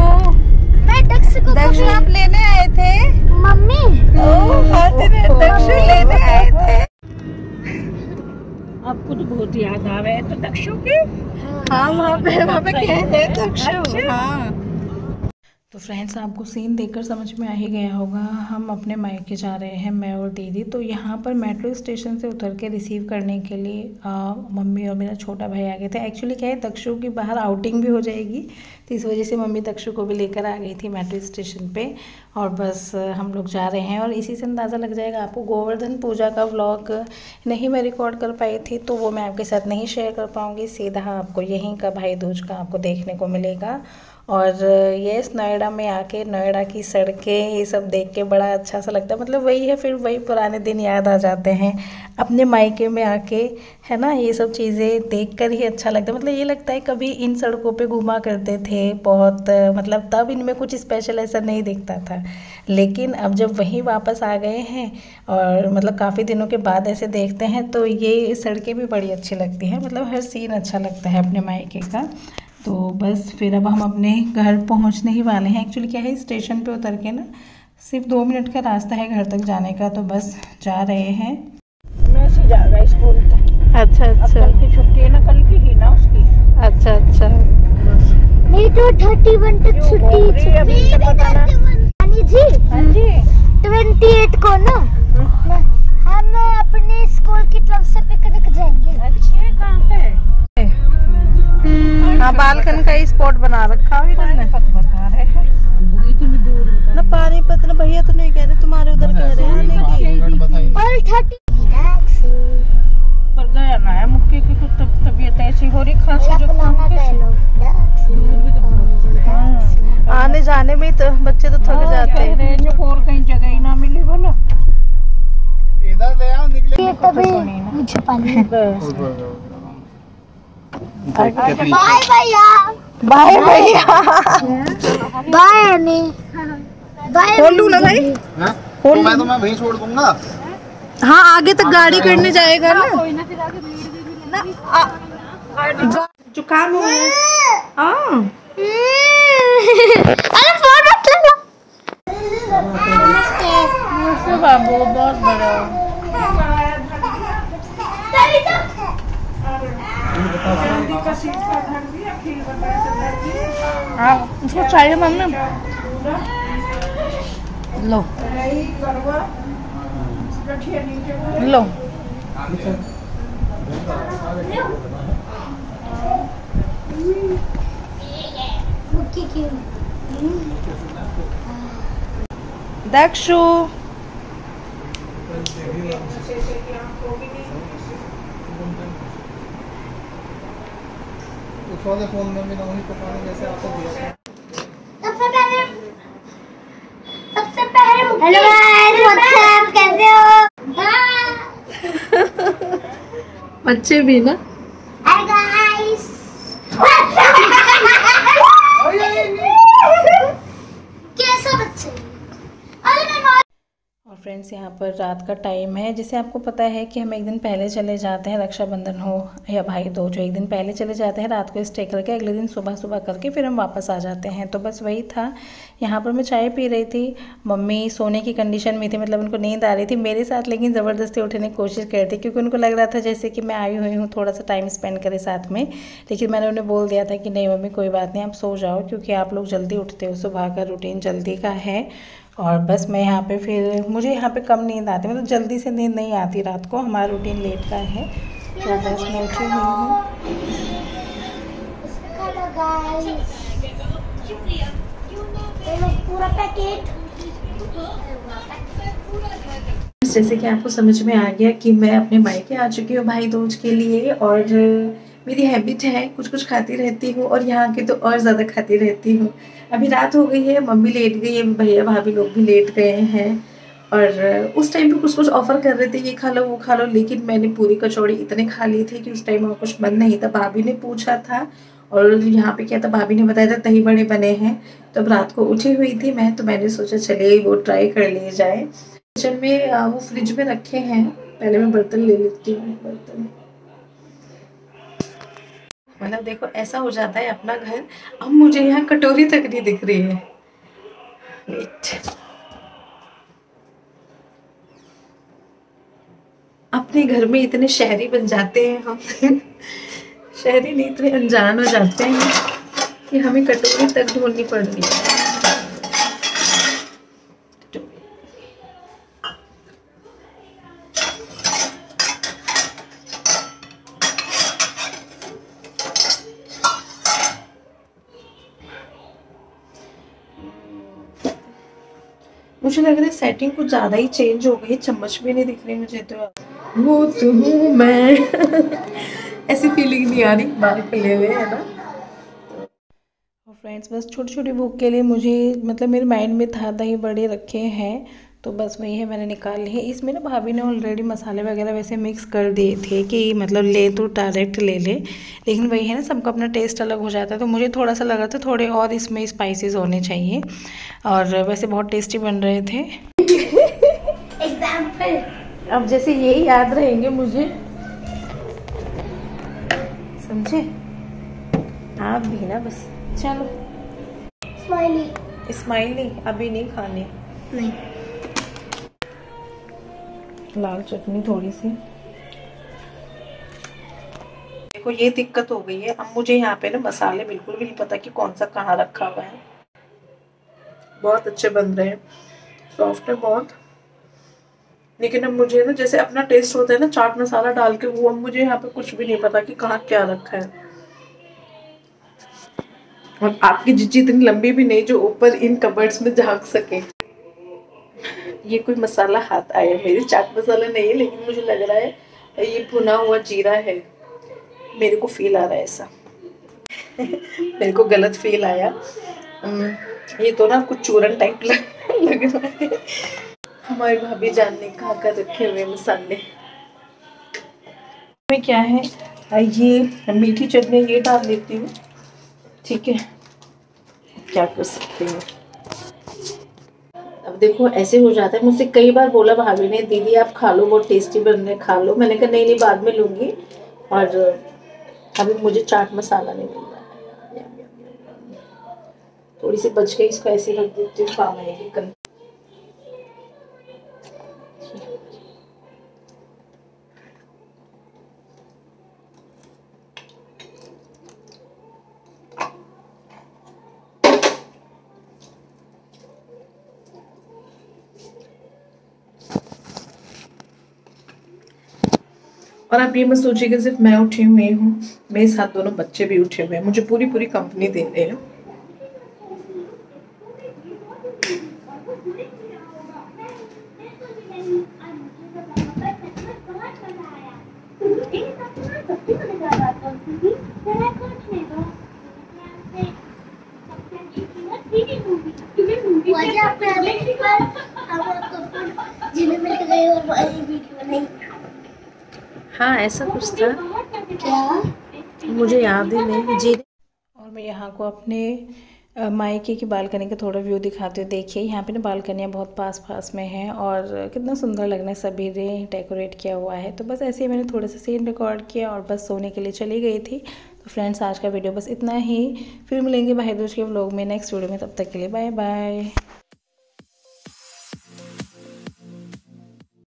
मैं दक्ष आप लेने आए थे मम्मी। दक्ष लेने आए थे। आपको तो बहुत याद आ रहा है तो दक्षु की। हाँ वहाँ पे कहते हैं दक्षु। हाँ तो फ्रेंड्स आपको सीन देखकर समझ में आ ही गया होगा, हम अपने मायके जा रहे हैं मैं और दीदी। तो यहाँ पर मेट्रो स्टेशन से उतर के रिसीव करने के लिए मम्मी और मेरा छोटा भाई आ गए थे। एक्चुअली क्या है, दक्षु की बाहर आउटिंग भी हो जाएगी, तो इस वजह से मम्मी दक्षु को भी लेकर आ गई थी मेट्रो स्टेशन पे। और बस हम लोग जा रहे हैं। और इसी से अंदाज़ा लग जाएगा आपको, गोवर्धन पूजा का व्लॉग नहीं मैं रिकॉर्ड कर पाई थी, तो वो मैं आपके साथ नहीं शेयर कर पाऊँगी। सीधा आपको यहीं का भाई दूज का आपको देखने को मिलेगा। और ये नोएडा में आके नोएडा की सड़कें ये सब देख के बड़ा अच्छा सा लगता है। मतलब वही है, फिर वही पुराने दिन याद आ जाते हैं अपने मायके में आके, है ना। ये सब चीज़ें देखकर ही अच्छा लगता है। मतलब ये लगता है कभी इन सड़कों पे घूमा करते थे बहुत, मतलब तब इनमें कुछ स्पेशल ऐसा नहीं दिखता था। लेकिन अब जब वहीं वापस आ गए हैं और मतलब काफ़ी दिनों के बाद ऐसे देखते हैं, तो ये सड़कें भी बड़ी अच्छी लगती हैं। मतलब हर सीन अच्छा लगता है अपने मायके का। तो बस फिर अब हम अपने घर पहुंचने ही वाले हैं। एक्चुअली क्या है, स्टेशन पे उतर के ना सिर्फ 2 मिनट का रास्ता है घर तक जाने का, तो बस जा रहे हैं। मैसेज आ गया स्कूल का। अच्छा अच्छा, कल की छुट्टी है ना, कल की ही ना उसकी। अच्छा अच्छा, मेरी तो 31 तक छुट्टी है। अभी तो पता ना जी। हाँ जी 28 को ना हम अपने स्कूल की तरफ से पिकनिक जाएंगे। अच्छे कहाँ पे? हाँ बालकन का ही स्पॉट बना रखा है इन्होंने। बता रहे हैं इतनी दूर ना पानीपत ना भैया, तो नहीं कह रहे, तुम्हारे उधर कह रहे हैं कि और 30 पर गया ना है मुक्के की कुछ तबीयत ऐसी हो रही, खांसी जुकाम आने जाने में तो बच्चे तो थक जाते हैं। और कहीं जगह ही ना मिली बोलो। इधर ले आओ, निकले ये तभी मुझे पानी। बाय भैया, बाय भैया, बाय अनी, बाय। खोल लूं ना भाई? तो मैं वहीं छोड़ दूंगा। हाँ आगे तक गाड़ी करने जाएगा ना। जुकाम हो गया। हाँ अरे फोन मत लो। नमस्ते बाबू, बहुत बड़ा। उसको चाहिए मम्मी, लो लो। दक्षु फोन में भी ना वही पता नहीं कैसे आपको दिया। सबसे पहले हेलो गाइस, व्हाट्सएप, कैसे हो? बच्चे भी ना। Hi guys. कैसा बच्चे? अरे मैं। और फ्रेंड्स यहाँ पर रात का टाइम है। जैसे आपको पता है कि हम एक दिन पहले चले जाते हैं, रक्षाबंधन हो या भाई दूज हो, एक दिन पहले चले जाते हैं, रात को स्टे करके अगले दिन सुबह सुबह करके फिर हम वापस आ जाते हैं। तो बस वही था। यहाँ पर मैं चाय पी रही थी, मम्मी सोने की कंडीशन में थी, मतलब उनको नींद आ रही थी मेरे साथ, लेकिन ज़बरदस्ती उठने की कोशिश कर रही थी क्योंकि उनको लग रहा था जैसे कि मैं आई हुई हूँ, थोड़ा सा टाइम स्पेंड करें साथ में। लेकिन मैंने उन्हें बोल दिया था कि नहीं मम्मी कोई बात नहीं, आप सो जाओ, क्योंकि आप लोग जल्दी उठते हो, सुबह का रूटीन जल्दी का है। और बस मैं यहाँ पे फिर मुझे यहाँ पे कम नींद आती, मतलब जल्दी से नींद नहीं आती रात को, हमारा रूटीन लेट का है। तो बस मैं उठी हुई हूँ। पूरा पैकेट। जैसे कि आपको समझ में आ गया कि मैं अपने मायके आ चुकी हूँ भाई दूज के लिए। और मेरी हैबिट है कुछ कुछ खाती रहती हूँ, और यहाँ की तो और ज़्यादा खाती रहती हूँ। अभी रात हो गई है, मम्मी लेट गई है, भैया भाभी लोग भी लेट गए हैं। और उस टाइम पे कुछ कुछ ऑफ़र कर रहे थे, ये खा लो वो खा लो, लेकिन मैंने पूरी कचौड़ी इतने खा ली थी कि उस टाइम और कुछ मन नहीं था। भाभी ने पूछा था और यहाँ पे क्या था, भाभी ने बताया था दही बड़े बने हैं। तो अब रात को उठी हुई थी मैं, तो मैंने सोचा चलिए वो ट्राई कर लिए जाए। किचन में वो फ्रिज में रखे हैं, पहले मैं बर्तन ले लेती हूँ। बर्तन मतलब देखो ऐसा हो जाता है अपना घर। अब मुझे यहाँ कटोरी तक नहीं दिख रही है। वेट, अपने घर में इतने शहरी बन जाते हैं हम शहरी नहीं, इतने अनजान हो जाते हैं कि हमें कटोरी तक ढूंढनी पड़ रही है। मुझे लग रहा है सेटिंग कुछ ज़्यादा ही चेंज हो गई, चम्मच भी नहीं दिख रही मुझे तो। वो तो हूँ मैं ऐसी फीलिंग नहीं आ रही, बाल खुले हुए है ना। और फ्रेंड्स बस छोटी छोटी भूख के लिए मुझे मतलब मेरे माइंड में था दही बड़े रखे हैं, तो बस वही है, मैंने निकाल लिए। इसमें ना भाभी ने ऑलरेडी मसाले वगैरह वैसे मिक्स कर दिए थे कि मतलब ले तो डायरेक्ट ले ले, लेकिन वही है ना, सबका अपना टेस्ट अलग हो जाता है। तो मुझे थोड़ा सा लगा था थोड़े और इसमें स्पाइसेस होने चाहिए, और वैसे बहुत टेस्टी बन रहे थे। एग्जाम्पल अब जैसे यही याद रहेंगे मुझे, समझे आप भी ना। बस चलो स्माइली स्माइली अभी नहीं खाने, नहीं, लाल चटनी थोड़ी सी। देखो ये दिक्कत हो गई है, अब मुझे यहाँ पे ना मसाले बिल्कुल भी नहीं पता कि कौन सा कहाँ रखा हुआ है। बहुत अच्छे बन रहे हैं, सॉफ्ट है बहुत, लेकिन अब मुझे ना जैसे अपना टेस्ट होता है ना चाट मसाला डाल के, वो अब मुझे यहाँ पे कुछ भी नहीं पता कि कहाँ क्या रखा है। और आपकी जिज्जी इतनी लंबी भी नहीं जो ऊपर इन कबर्ड्स में झांक सके। ये कोई मसाला हाथ आया, मेरी चाट मसाला नहीं है, लेकिन मुझे लग रहा है ये भुना हुआ जीरा है, मेरे को फील आ रहा है ऐसा मेरे को गलत फील आया। ये तो ना कुछ चूरन टाइप लग रहा है। हमारी भाभी जान ने कहाँ कर रखे हुए मसाले में क्या है, ये मीठी चटनी ये डाल देती हूँ, ठीक है, क्या कर सकते हैं। अब देखो ऐसे हो जाता है, मुझसे कई बार बोला भाभी ने दीदी आप खा लो बहुत टेस्टी बन रहे खा लो, मैंने कहा नहीं नहीं बाद में लूँगी, और अभी मुझे चाट मसाला नहीं मिल रहा है। थोड़ी सी बच गई, इसको ऐसे रख देती हूँ, काम आएगी कल। और आप ये मत सोचिए कि सिर्फ मैं उठी हुई हूँ, मेरे साथ दोनों बच्चे भी उठे हुए हैं, मुझे पूरी पूरी कंपनी दे रहे हैं। हाँ ऐसा कुछ था, क्या मुझे याद ही नहीं जी। और मैं यहाँ को अपने मायके की बालकनी का थोड़ा व्यू दिखाती हूँ। देखिए यहाँ पे ना बालकनियाँ बहुत पास पास में हैं, और कितना सुंदर लगना है, सभी ने डेकोरेट किया हुआ है। तो बस ऐसे ही मैंने थोड़ा सा सीन रिकॉर्ड किया और बस सोने के लिए चली गई थी। तो फ्रेंड्स आज का वीडियो बस इतना ही, फिर मिलेंगे भाई दूज के व्लॉग में नेक्स्ट वीडियो में, तब तक के लिए बाय बाय।